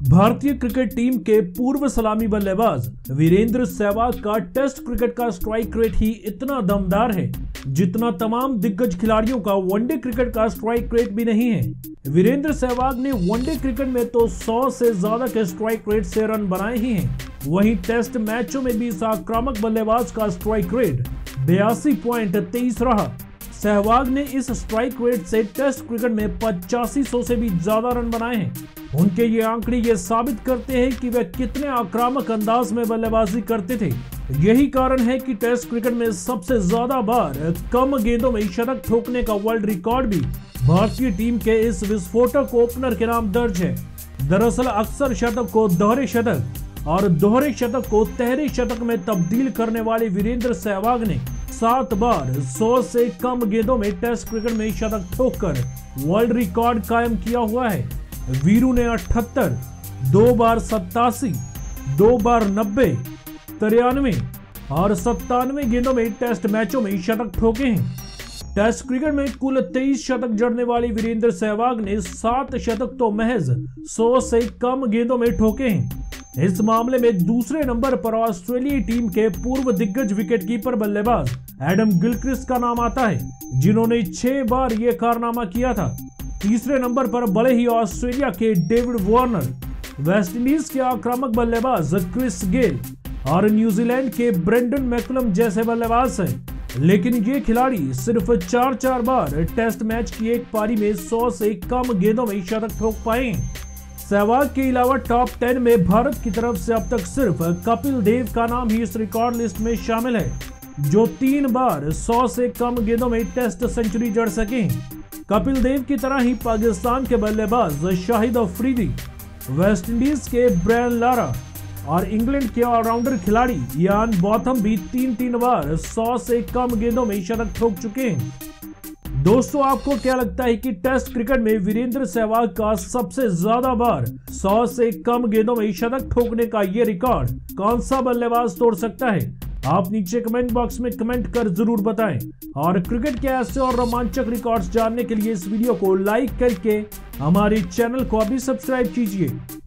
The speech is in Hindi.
भारतीय क्रिकेट टीम के पूर्व सलामी बल्लेबाज वीरेंद्र सहवाग का टेस्ट क्रिकेट का स्ट्राइक रेट ही इतना दमदार है जितना तमाम दिग्गज खिलाड़ियों का वनडे क्रिकेट का स्ट्राइक रेट भी नहीं है। वीरेंद्र सहवाग ने वनडे क्रिकेट में तो 100 से ज्यादा के स्ट्राइक रेट से रन बनाए ही हैं। वहीं टेस्ट मैचों में भी इस आक्रामक बल्लेबाज का स्ट्राइक रेट 82.23 रहा। सहवाग ने इस स्ट्राइक रेट से टेस्ट क्रिकेट में 8500 से भी ज्यादा रन बनाए हैं। उनके ये आंकड़े ये साबित करते हैं कि वे कितने आक्रामक अंदाज में बल्लेबाजी करते थे। यही कारण है कि टेस्ट क्रिकेट में सबसे ज्यादा बार कम गेंदों में शतक ठोकने का वर्ल्ड रिकॉर्ड भी भारतीय टीम के इस विस्फोटक ओपनर के नाम दर्ज है। दरअसल अक्सर शतक को दोहरे शतक और दोहरे शतक को तहरी शतक में तब्दील करने वाले वीरेंद्र सहवाग ने 7 बार 100 से कम गेंदों में टेस्ट क्रिकेट में शतक ठोककर वर्ल्ड रिकॉर्ड कायम किया हुआ है। वीरू ने 78, 2 बार 87, 2 बार 90, 93 और 97 गेंदों में टेस्ट मैचों में शतक ठोके हैं। टेस्ट क्रिकेट में कुल 23 शतक जड़ने वाले वीरेंद्र सहवाग ने 7 शतक तो महज 100 से कम गेंदों में ठोके हैं। इस मामले में दूसरे नंबर पर ऑस्ट्रेलियाई टीम के पूर्व दिग्गज विकेटकीपर बल्लेबाज एडम गिलक्रिस्ट का नाम आता है, जिन्होंने 6 बार यह कारनामा किया था। तीसरे नंबर पर बड़े ही ऑस्ट्रेलिया के डेविड वार्नर, वेस्टइंडीज के आक्रामक बल्लेबाज क्रिस गेल और न्यूजीलैंड के ब्रेंडन मैकुलम जैसे बल्लेबाज हैं। लेकिन ये खिलाड़ी सिर्फ 4 बार टेस्ट मैच की एक पारी में 100 से कम गेंदों में शतक ठोक पाए हैं। सहवाग के अलावा टॉप 10 में भारत की तरफ से अब तक सिर्फ कपिल देव का नाम ही इस रिकॉर्ड लिस्ट में शामिल है, जो 3 बार 100 से कम गेंदों में टेस्ट सेंचुरी जड़ सके हैं। कपिल देव की तरह ही पाकिस्तान के बल्लेबाज शाहिद अफरीदी, वेस्टइंडीज के ब्रायन लारा और इंग्लैंड के ऑलराउंडर खिलाड़ी इयान बॉथम भी 3 बार 100 से कम गेंदों में शतक ठोक चुके हैं। दोस्तों, आपको क्या लगता है कि टेस्ट क्रिकेट में वीरेंद्र सहवाग का सबसे ज्यादा बार 100 से कम गेंदों में शतक ठोकने का ये रिकॉर्ड कौन सा बल्लेबाज तोड़ सकता है? आप नीचे कमेंट बॉक्स में कमेंट कर जरूर बताएं। और क्रिकेट के ऐसे और रोमांचक रिकॉर्ड्स जानने के लिए इस वीडियो को लाइक करके हमारे चैनल को अभी सब्सक्राइब कीजिए।